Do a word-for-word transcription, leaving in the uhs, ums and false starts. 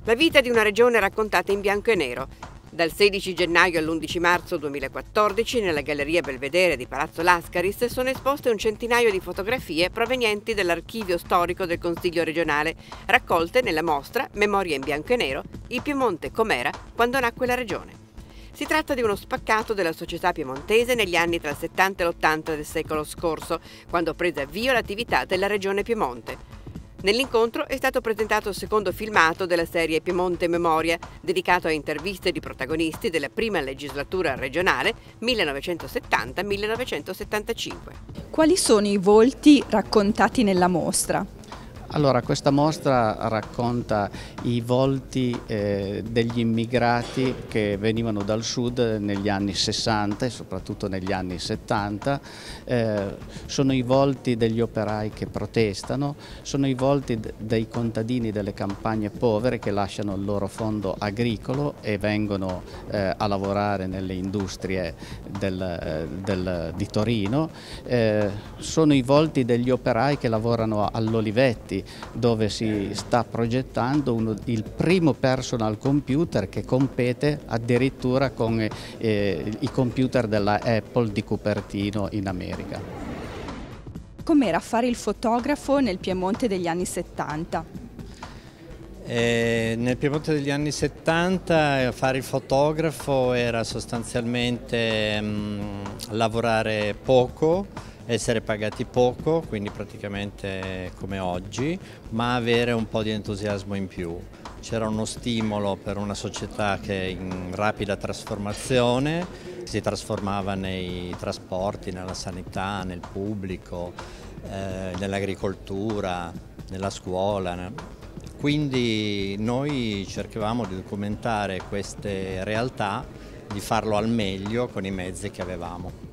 La vita di una regione raccontata in bianco e nero. Dal sedici gennaio all'undici marzo duemilaquattordici nella Galleria Belvedere di Palazzo Lascaris sono esposte un centinaio di fotografie provenienti dall'archivio storico del Consiglio regionale, raccolte nella mostra Memoria in bianco e nero, il Piemonte com'era quando nacque la regione. Si tratta di uno spaccato della società piemontese negli anni tra il settanta e l'ottanta del secolo scorso, quando prese avvio l'attività della regione Piemonte. Nell'incontro è stato presentato il secondo filmato della serie Piemonte Memoria, dedicato a interviste di protagonisti della prima legislatura regionale millenovecentosettanta millenovecentosettantacinque. Quali sono i volti raccontati nella mostra? Allora, questa mostra racconta i volti eh, degli immigrati che venivano dal sud negli anni sessanta e soprattutto negli anni settanta, eh, sono i volti degli operai che protestano, sono i volti dei contadini delle campagne povere che lasciano il loro fondo agricolo e vengono eh, a lavorare nelle industrie del, eh, del, di Torino, eh, sono i volti degli operai che lavorano all'Olivetti, dove si sta progettando uno, il primo personal computer che compete addirittura con eh, i computer della Apple di Cupertino in America. Com'era fare il fotografo nel Piemonte degli anni settanta? Eh, nel Piemonte degli anni settanta fare il fotografo era sostanzialmente mh, lavorare poco, essere pagati poco, quindi praticamente come oggi, ma avere un po' di entusiasmo in più. C'era uno stimolo per una società che è in rapida trasformazione, si trasformava nei trasporti, nella sanità, nel pubblico, eh, nell'agricoltura, nella scuola. Quindi noi cercavamo di documentare queste realtà, di farlo al meglio con i mezzi che avevamo.